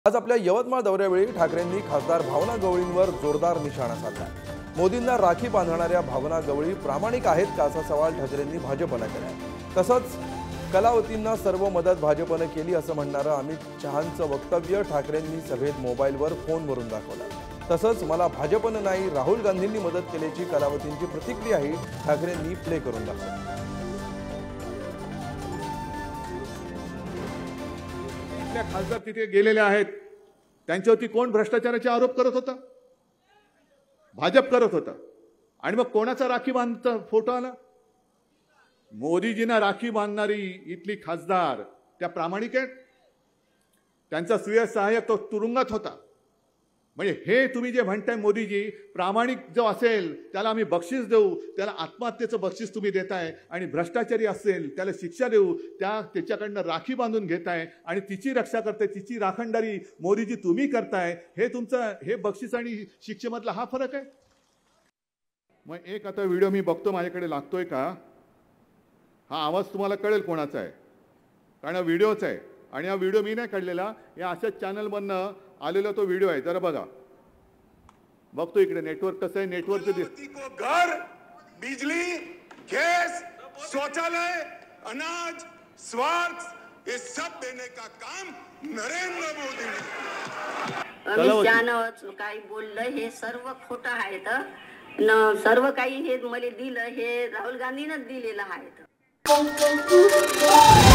आज आपल्या यवतमाळ दौऱ्यावेळी ठाकरेंनी खासदार भावना गवळींवर जोरदार निशाणा साधला। मोदींना राखी बांधणाऱ्या भावना गवळी प्रामाणिक आहेत का असा सवाल ठाकरेंनी भाजपला केला। तसंच कलावतींना सर्व मदत भाजपने केली असं म्हणणारं अमित शहांचं वक्तव्य ठाकरेंनी सभेत मोबाईलवर फोनवरून दाखवलं। तसंच मला भाजपने नाही राहुल गांधींनी मदत केल्याची कलावतींची प्रतिक्रियाही ठाकरेंनी प्ले करून दाखवली। खासदार तिथे गेलेले आहेत, त्यांच्यावरती कोण भ्रष्टाचाराचे आरोप करत होता? भाजप करत होता। आणि मग कोणाचा राखी बांधता फोटो आला? मोदीजींना राखी बांधणारी इथली खासदार त्या प्रामाणिक आहेत। त्यांचा सुय सहाय्यक तो तुरुंगात होता। म्हणजे हे तुम्ही जे म्हणताय मोदीजी प्रामाणिक जो असेल त्याला आम्ही बक्षीस देऊ, त्याला आत्महत्येचं बक्षीस तुम्ही देताय, आणि भ्रष्टाचारी असेल त्याला शिक्षा देऊ, त्याच्याकडनं राखी बांधून घेताय आणि तिची रक्षा करताय, तिची राखणदारी मोदीजी तुम्ही करताय। हे तुमचं हे बक्षीस आणि शिक्षेमधला हा फरक आहे। मग एक आता व्हिडिओ मी बघतो, माझ्याकडे लागतोय का? हा आवाज तुम्हाला कळेल कोणाचा आहे, कारण हा व्हिडिओच आहे। आणि हा व्हिडिओ मी नाही काढलेला, या अशाच चॅनलमधनं आलेला तो व्हिडिओ आहे। जरा बघा, बघतो इकडे नेटवर्क कसं आहे। नेटवर्क को घर, बिजली, गैस, शौचालय, अनाज, स्वार्थ ये सब देने का काम नरेंद्र मोदी ने। अमित शहानं काही बोललं हे सर्व खोटं आहे। तर सर्व काही हे मला दिलं हे राहुल गांधीनंच दिलेलं आहे।